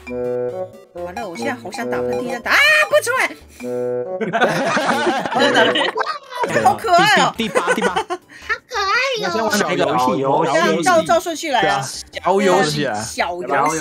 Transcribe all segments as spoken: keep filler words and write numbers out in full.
完了，我现在好想打喷嚏，但打啊不出来。真的，好可爱哦！ 第八，第八， 好可爱哟！ 先玩哪个游戏？ 游戏？ 照照顺序来啊！ 小游戏， 小游戏。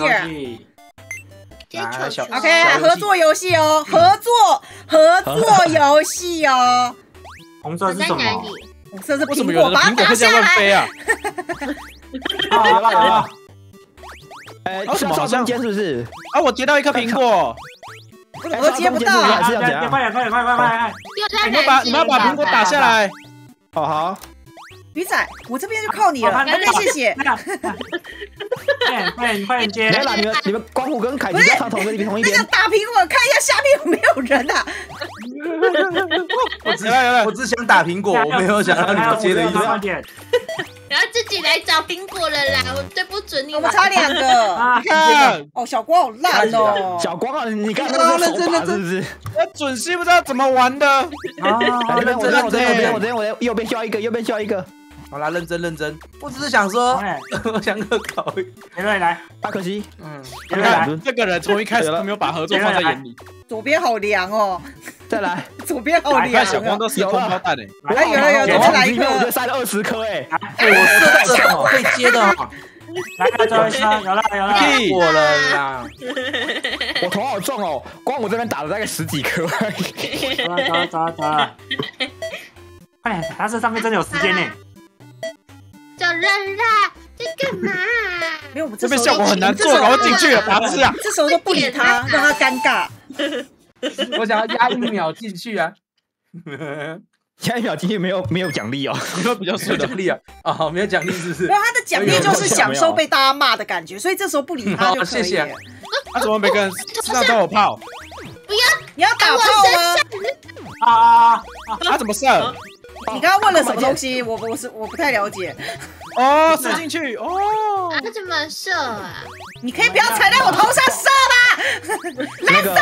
接球球。 OK， 合作游戏哦，合作合作游戏哦。 红色是什么？ 红色是为什么苹果，把它有的苹果会这样打下来。 乱飞啊？ 有了有了。 哎，什么好像接是不是？啊，我接到一颗苹果。 我怎么都接不到啊？ 快点快点快点快快快！ 你们把你们要把苹果打下来。好好。 鱼仔，我这边就靠你了，那边谢谢。 快点快点快点接！ 没有啦，你们你们光虎跟凯奇在唱同一个同一边。 那个打苹果，看一下下面有没有人啊？ 我只我只想打苹果，我没有想让你们接的意思。 然后自己来找苹果了啦，我对不准你。 我们差两个。 你看， 哦，小光好烂哦。 小光啊，你看那个手法是不是？我准心不知道怎么玩的。啊，这边我这边我这边我这边我右边需要一个，右边需要一个。 好啦，认真认真。我只是想说，我想恶搞。来来来， 大可惜。 嗯， 你看这个人从一开始都没有把合作放在眼里。 左边好凉哦。 再来， 左边好凉。 小光都是空包弹哎。 哎，有了有了，再来一个。 我就塞了二十颗哎。 哎，我射的可以接的。来，最后一颗，有了有了，过了啦。 我头好重哦，光我这边打了大概十几颗。 走了走了走了走了。快点，它这上面真的有时间呢。 走人啦！在干嘛？ 没有， 这边效果很难做，赶快进去了，白痴啊！ 这时候都不理他，让他尴尬。 我想要压一秒进去啊！ 压一秒进去没有没有奖励哦，比较顺奖励啊！哦，没有奖励是不是？ 没有，他的奖励就是享受被大家骂的感觉，所以这时候不理他就可以了。谢谢。 他怎么每个人身上都有炮？ 不要， 你要打炮吗？ 啊啊啊！ 他怎么射？ 你刚刚问了什么东西？我我是我不太了解。 哦，射进去哦。 啊，怎么射啊？ 你可以不要踩在我头上射啦！蓝色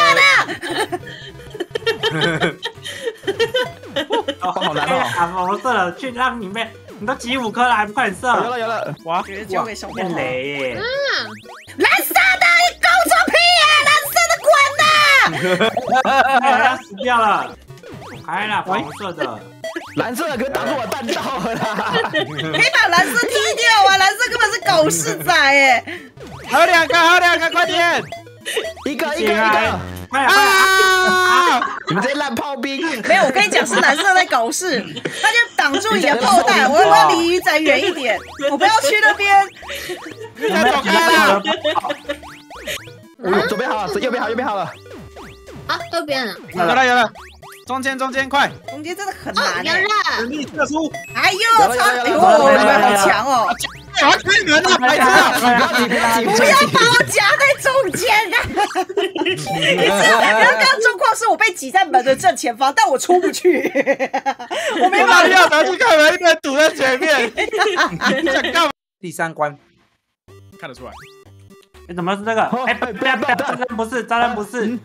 的。哦，好难哦！打红色了，去让你妹！你都集五颗了，还不快点射？ 有了有了，哇！ 交给小朋友。 雷耶！ 嗯， 蓝色的，你搞错屁呀！蓝色的滚呐！ 他死掉了。开了，黄色的， 蓝色的可挡住我弹道了啦！ 可以把蓝色踢掉啊！蓝色根本是狗屎仔哎！ 还有两个，还有两个，快点！一个一个一个！ 快啊！你们这些烂炮兵！ 没有，我跟你讲，是蓝色在搞事，他就挡住你的炮弹。我要不要离鱼仔远一点？我不要去那边。 鱼仔走开了！左边好了，右边好，右边好了。 啊，右边了。 有了有了。中间中间快！ 中间真的很难哎！ 能力特殊！ 哎呦，超！哎呦，你们好强哦！ 我要开门了，白痴！ 不要把我夹在中间啊！你知道，刚刚状况是我被挤在门的正前方，但我出不去，我没办法。 要拿去开门，一边堵在前面。你想干嘛？ 第三关看得出来。 哎，怎么是这个？哎，不要不要，当然不是，当然不是。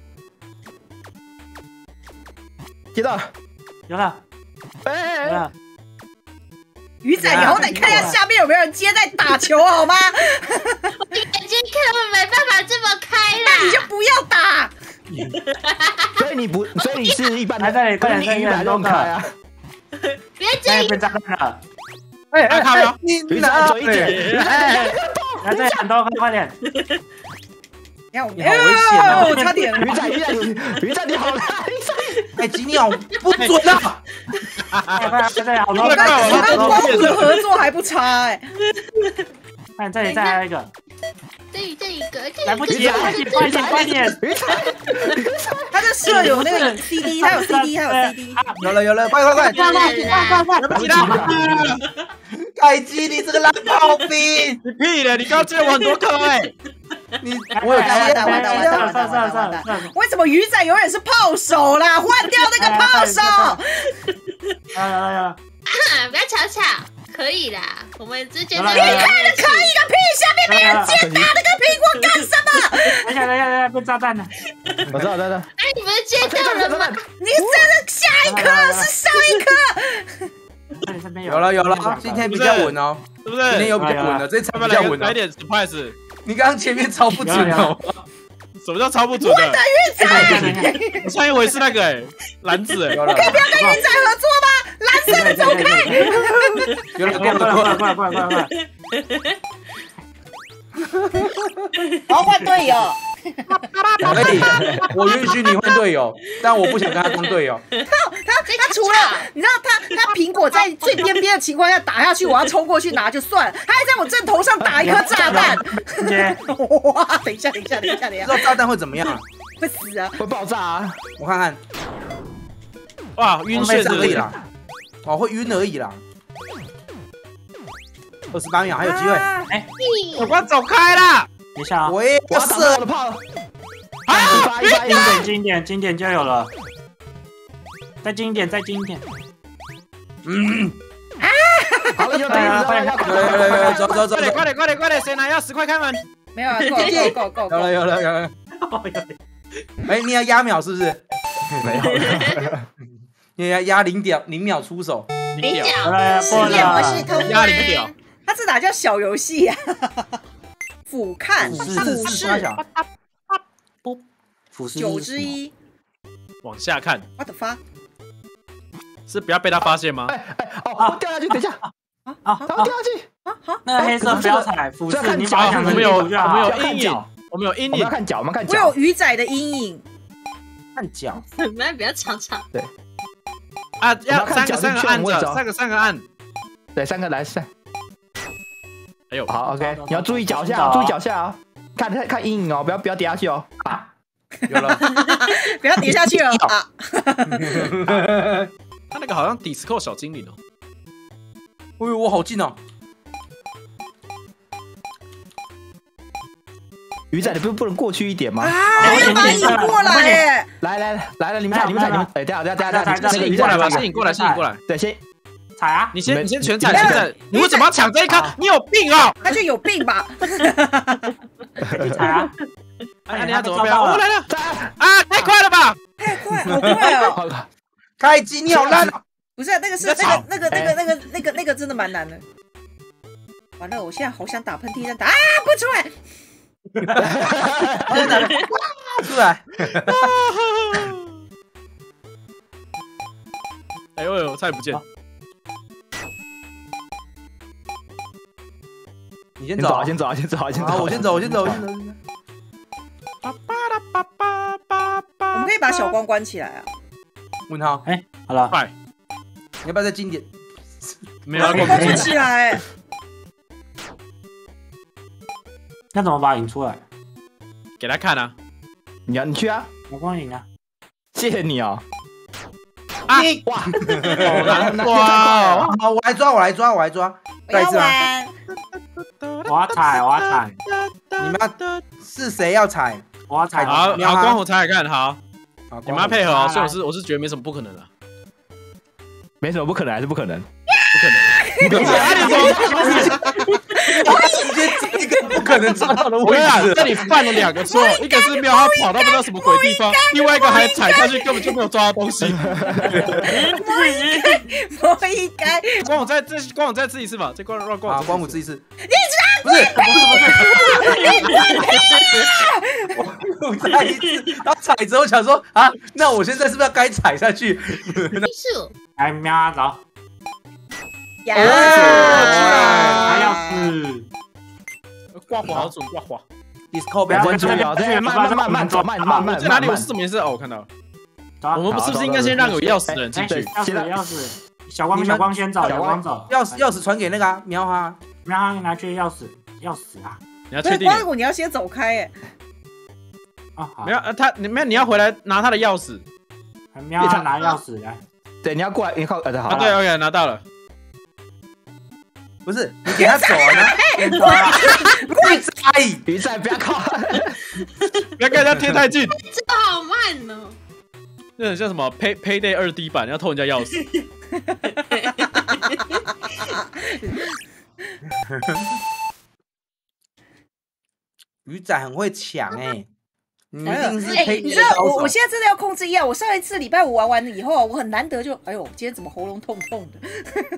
接到了， 有了， 哎， 有了。 鱼仔，你好歹看一下下面有没有人接在打球好吗？ 我眼睛根本没办法这么开啦。 那你就不要打。 所以你不，所以你是一般的， 来这里，快点， 你一般都开啊。 别这被炸弹了。 哎哎，好了， 你鱼仔准一点， 哎，来这里很多，快点。 你看我， 你好危险哦！ 我差点。 鱼仔，鱼仔，鱼仔，你好烂！ 哎，吉尼好不准啊！快快快，这里好多， 我刚我刚光虎的合作还不差哎。 看这里再来一个， 这里这一个， 来不及了，快点快点！ 他的舍友那个 C D， 他有 C D， 他有 C D。 有了有了，快快快快快快快！来不及了！凯基，你这个烂炮兵！ 你屁嘞！你刚借我很多颗哎！ 你我有接， 完蛋完蛋完蛋完蛋完蛋完蛋！为什么鱼仔永远是炮手啦？换掉那个炮手！ 来来来来， 不要吵吵，可以啦，我们之间。 你看了可以个屁！下面没人接，打那个苹果干什么？ 等一下等一下等一下，被炸弹了！ 我知道，知道。 哎，你们接到了吗？ 你真的下一颗是上一颗。 这里这边有了有了，今天比较稳哦， 是不是？ 今天有比较稳的，这场比较稳的。 来点 surprise。 你刚刚前面超不准哦。 什么叫超不准的？ 鱼仔， 我上一回是那个哎，篮子哎。 我可以不要跟鱼仔合作吗？蓝色的走开！ 有了， 过来过来过来过来过来过来！ 我要换队友。 可以，我允许你换队友，但我不想跟他当队友。 他他他除了你知道他他苹果在最边边的情况下打下去，我要冲过去拿就算了，他还在我正头上打一颗炸弹。哇！等一下等一下等一下等一下， 知道炸弹会怎么样？ 会死啊！ 会爆炸啊！ 我看看。 哇，晕眩而已啦。哦，会晕而已啦。二十八秒还有机会。 哎， 我快走开啦！ 等一下啊， 我也要射我的炮。 啊！经典经典经典就有了，再经典再经典。 嗯。 啊！好了，有了有了有了， 走走走， 快点快点快点快点，谁拿钥匙快开门？ 没有啊，够够够够， 有了有了有了。哎，你要压秒是不是？ 没有。 你要压零点零秒出手。 零秒， 实验不是通压零秒。 他这哪叫小游戏啊？俯瞰，俯视， 俯视九之一， 往下看。 我的发， 是不要被他发现吗？ 哎哎哦，掉下去，等一下， 啊啊，他掉下去， 啊好， 那个黑色不要踩，俯视你把它想我们有我们有看阴影，我们有阴我们要影。 看脚，我们看我脚。 有鱼仔的阴影， 看脚。 你们不要吵吵。 对。 啊，要三个三个按着，三个三个按。 对，三个来三。 哎呦， 好 ，OK， 你要注意脚下，注意脚下啊！看看看阴影哦，不要不要跌下去哦。啊， 有了， 不要跌下去了啊！ 他那个好像 Disco 小精灵哦。 哎呦，我好近哦！ 鱼仔，你不是不能过去一点吗？ 啊！我把你过来耶！ 来来来了，你们踩，你们踩，你们哎，等下等下等下等下， 先引过来吧，先引过来，先引过来。 对，先踩啊！ 你先你先全踩，全踩。你为什么要抢这一颗？你有病哦！ 他就有病吧？ 踩啊！ 哎，你要怎么办？我来了！啊，太快了吧！ 太快，好快哦！ 开机，你好烂哦！ 不是，那个是那个那个那个那个那个那个真的蛮难的。完了，我现在好想打喷嚏，但打啊不出来。 出来！ 哎呦呦，差点不见！ 你先走， 先走，先走，先走。 好，我先走，我先走，我先走。 我们可以把小光关起来啊。 问他， 哎，好了， 快！ 你要不要再经典？ 没有关不起来。 那怎么把它引出来？ 给他看啊！ 你要你去啊！ 我光引啊！ 谢谢你哦。 啊！ 哇！ 好难哇！ 好，我来抓，我来抓，我来抓。 再一次啊！ 我要踩，我要踩。 你们要是谁要踩？ 我要踩。 好，好，光我踩踩看，好。你们要配合哦，所以我是我是觉得没什么不可能的。 没什么不可能，还是不可能？ 不可能！不可能！ 我直接这一个不可能抓到的位置。 这里犯了两个错，一个是喵，他跑到不知道什么鬼地方；另外一个还踩下去，根本就没有抓到东西。 不应该，不应该。 光我再再光我再吃一次吧，再光让光我光我吃一次。 你抓！ 不是不是不是，我再一次，然后踩之后想说啊，那我现在是不是要该踩下去？ 是。 来喵走。 呀！ 还要死！ 挂滑好准，挂滑。 Disco 不要要关注哦，对，慢慢慢慢走，慢慢慢。 在哪里有是什么颜色？哦，我看到了。我们是不是应该先让有钥匙的人进去？ 钥匙钥匙，小光小光先走，小光走。 钥匙钥匙传给那个喵哈， 喵哈拿去钥匙，钥匙啊！ 你要确定？ 光谷你要先走开哎。 啊好。 没有，他你没有，你要回来拿他的钥匙。 喵哈拿钥匙来。 对，你要过来，你靠，呃，好。 对 ，OK， 拿到了。 不是，你给他走啊！ 快踩！ 鱼仔不要靠， 不要跟人家贴太近。 这好慢哦。 这很像什么 Pay Payday 二 D 版，要偷人家钥匙。 鱼仔很会抢哎，你一定是哎， 配你知道我我现在真的要控制一下，我上一次礼拜五玩完了以后，我很难得就，哎呦，今天怎么喉咙痛痛的？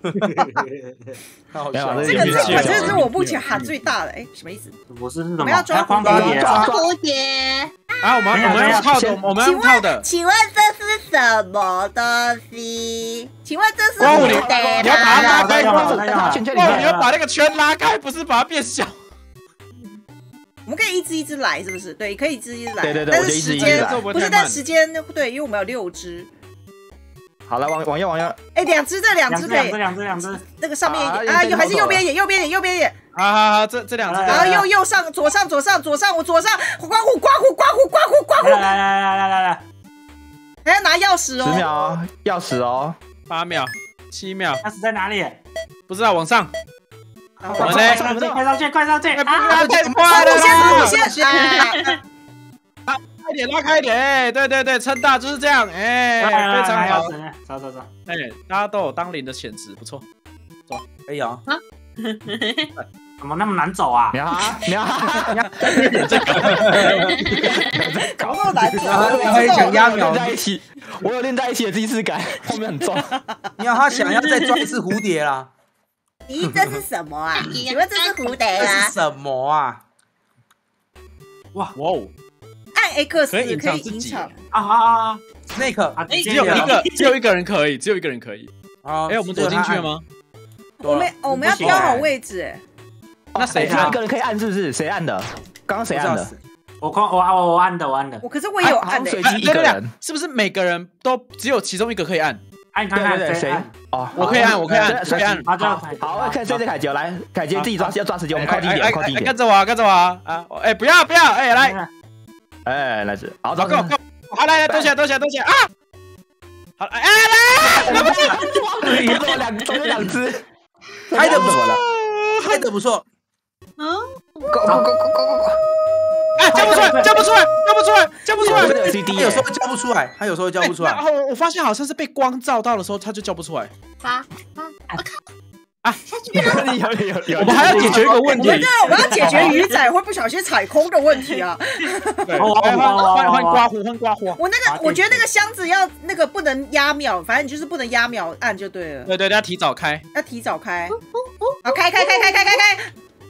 太好笑了。 这个这个这是我目前喊最大的，哎，什么意思？ 我是什么？ 我们要抓光蝴蝶， 抓蝴蝶。 啊，我们我们要套的，我们要套的。 请问这是什么东西？请问这是光蝴蝶， 蝶你要把它拉开， 光光蝴蝶， 你要把那个圈拉开，不是把它变小。 我们可以一只一只来，是不是？对，可以一只一只来。 对对对， 但是时间不是，但时间对，因为我们有六只。 好了，往往右往右。 哎，两只，这两只可以。 两只两只。 那个上面一点啊，右还是右边一点，右边一点，右边一点。 好好好，这这两只。 然后右右上，左上左上左上，我左上刮胡刮胡刮胡刮胡刮胡。 来来来来来来来， 还要拿钥匙哦。 十秒，钥匙哦。 八秒，七秒。 钥匙在哪里？ 不知道，往上。 我们呢？快上去，快上去！ 啊，太快了！ 先先先。 快点，拉开一点，哎，对对对，撑大就是这样，哎，非常好。 走走走， 哎，大家都有当零的潜质，不错，走， 可以啊。 怎么那么难走啊？ 喵喵， 这个搞那么难走， 他也想压秒在一起，我有练在一起的既视感，后面很重。 喵，他想要再抓一次蝴蝶啦。 咦，这是什么啊？请问这是蝴蝶这啊？ 是什么啊？ 哇哇哦！ 按 X 可以隐藏可以隐藏啊啊啊 ！Snake 啊！ 只有一个，只有一个人可以，只有一个人可以。 啊！ 哎，我们走进去了吗？ 我们我们要挑好位置，哎。 那谁只有一个人可以按，是不是？谁按的？刚刚谁按的？ 我我我我按的，我按的。 我可是我也有按的。 随机一个人， 是不是每个人都只有其中一个可以按？ 按看看谁按？哦， 我可以按，我可以按，可以按。 好，看谁是凯杰，来，凯杰自己抓，要抓时间，我们靠近一点，靠近一点。 跟着我，跟着我啊！哎，不要不要，哎，来， 哎，来这，好， 走，够够，好，来来，蹲下，蹲下，蹲下啊！好，哎来，来不及， 你怎么两，中间两只， 拍的不错了，拍的不错。 嗯， 够够够够够够！ 哎，叫不出来，叫不出来，叫不出来，叫不出来。 他有时候叫不出来，他有时候叫不出来。 然后我发现好像是被光照到的时候，他就叫不出来。 啊啊！我靠！ 啊， 下去了！ 有有有， 我们还要解决一个问题。 我们这我们要解决鱼仔会不小心踩空的问题啊。 对，换换换刮胡，换刮胡。 我那个，我觉得那个箱子要那个不能压秒，反正你就是不能压秒按就对了。 对对，要提早开， 要提早开。好，开开开开开开开。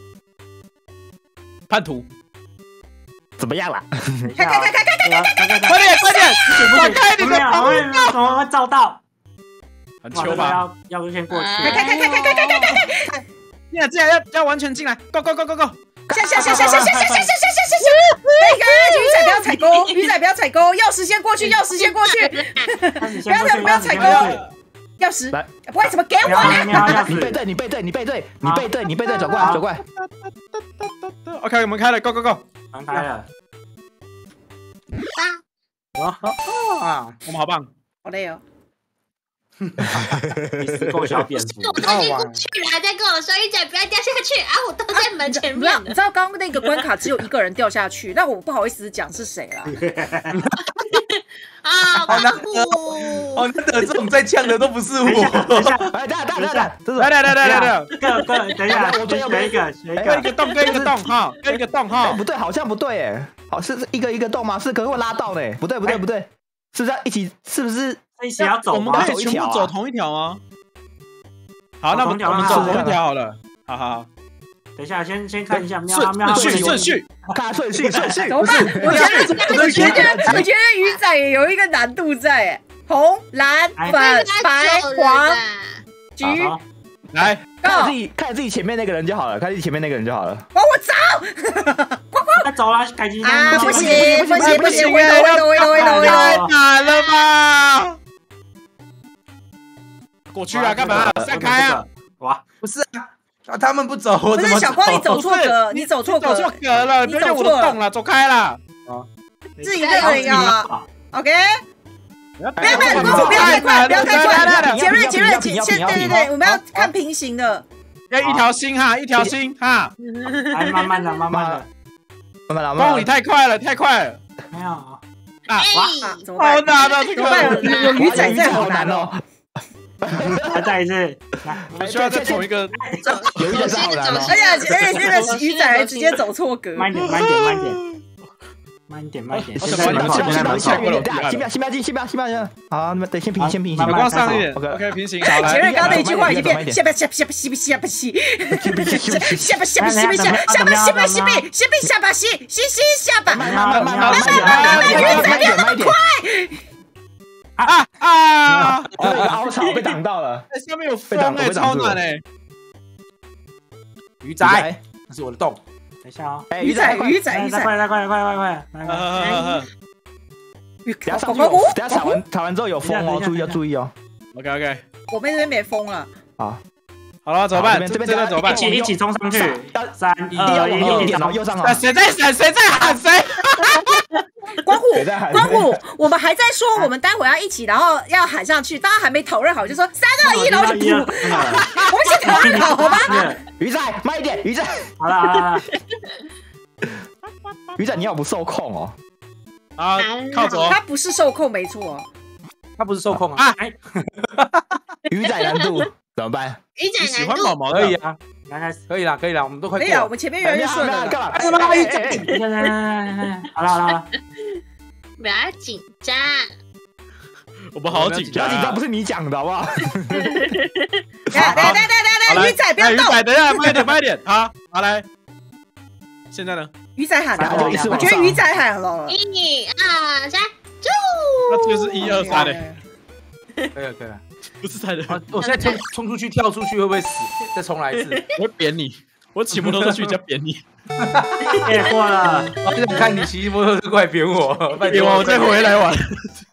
叛徒。 怎么样了？ 开开开开开开开开！ 快点快点，打开你的房门！怎么会照到？ 很糗吧？ 要要先过去。 开开开开开开开开开！ 现在这样要要完全进来 ，Go Go Go Go Go！ 下下下下下下下下下下下下下！那个鱼仔不要踩钩，鱼仔不要踩钩，钥匙先过去，钥匙先过去，不要不要踩钩。钥匙，不会怎么给我呢？ 你背对，你背对，你背对，你背对，你背对，走过来，走过来。 OK， 我们开了 ，Go Go Go， 门开了。 哇啊！ 我们好棒， 好累哦。 你是够小蝙蝠。 我都已经过去了，再跟我说鱼仔不要掉下去啊！我都在门前面。 你知道刚刚那个关卡只有一个人掉下去，但我不好意思讲是谁啦。 啊， 好难得，好难得，这种在呛的都不是我。 等一下，哎，等下，等下，等下， 来来来来来来， 各各，等一下，我选一个，选一个， 一个洞，跟一个洞哈，跟一个洞哈。 不对，好像不对哎，好是一个一个洞吗？是可是会拉到呢？不对，不对，不对，是不是要一起？是不是一起要走吗？ 我们可以全部走同一条吗？好，那我们我们走同一条好了。好好。 等一下，先先看一下顺序顺序， 看顺序顺序。 怎么办？我觉得我觉得我觉得鱼仔也有一个难度在，哎，红、蓝、粉、白、黄、橘， 来， 看自己看自己前面那个人就好了，看自己前面那个人就好了。 往我走， 快走了，赶紧啊！不行不行不行，回头回头回头回头回头， 太难了吧？过去啊，干嘛？散开啊！ 哇， 不是啊。啊！他们不走，我怎么走？ 不是小光，你走错格，你走错格， 走错格了，你走错洞了，走开了。 啊， 自己这个人啊 ，OK。不要不要，光速不要太快，不要太快。杰瑞杰瑞，先先对对对，我们要看平行的。 要一条心哈，一条心哈。 来，慢慢的，慢慢的， 慢慢的。 光你太快了，太快了。 没有啊！ 哇，怎么办？ 好难啊！这个有鱼仔在，好难哦。 再再一次， 我需要再从一个有一个好难哦。 而且而且那个鱼仔还直接走错格。 慢点，慢点，慢点。 慢一点，慢一点。 先不要，先不要，先不要，先不要， 先不要，先不要进，先不要，先不要。好，你们等先平，先平， 阳光上一点。OK， 平行。好，来。 前面刚刚那一句话已经变，下巴下巴下巴西下巴西，下巴下巴西下巴下下巴西巴西西西下巴西西西下巴。 慢慢慢慢慢慢，鱼仔不要那么快。 啊啊！ 凹槽被挡到了， 哎，下面有风哎，超难哎。 鱼仔，那是我的洞。 等一下哦， 鱼仔鱼仔鱼仔， 快来快来快来快来快来！ 等下上去，等下踩完踩完之后有风哦，注意要注意哦。 OK OK， 我们这边没风了。 好， 好了，怎么办？这边这边怎么办？ 一起一起冲上去！三二一， 然后右上角。 谁在闪？谁在喊谁？ 关虎，关虎，我们还在说我们待会要一起，然后要喊上去，大家还没讨论好，就说三二一，然后就噗。我们先讨论好，好吗？ 鱼仔，慢一点，鱼仔。 好了好了， 鱼仔，你好不受控哦。 啊，靠左。 他不是受控，没错。 他不是受控啊。 鱼仔难度怎么办？ 鱼仔喜欢难度毛毛的可以啊， 刚开始可以啦，可以啦，我们都快可以啊，我们前面越来越顺了。 干嘛？ 哎妈，鱼仔！ 好了好了好了， 不要紧张。 我们好紧张， 不要紧张，不是你讲的好不好？ 等下等下等下等下，鱼仔不要动。 鱼仔，等一下，慢一点，慢一点。好，好来。现在呢？ 鱼仔喊了，我觉得鱼仔喊了。 一二三，走！ 那就是一二三嘞。 可以了，可以了。 不是才能。 我现在冲冲出去，跳出去会不会死？再重来一次。 我会扁你，我骑摩托车去就扁你。 别过了， 我想看你骑摩托车过来扁我， 扁我，我再回来玩。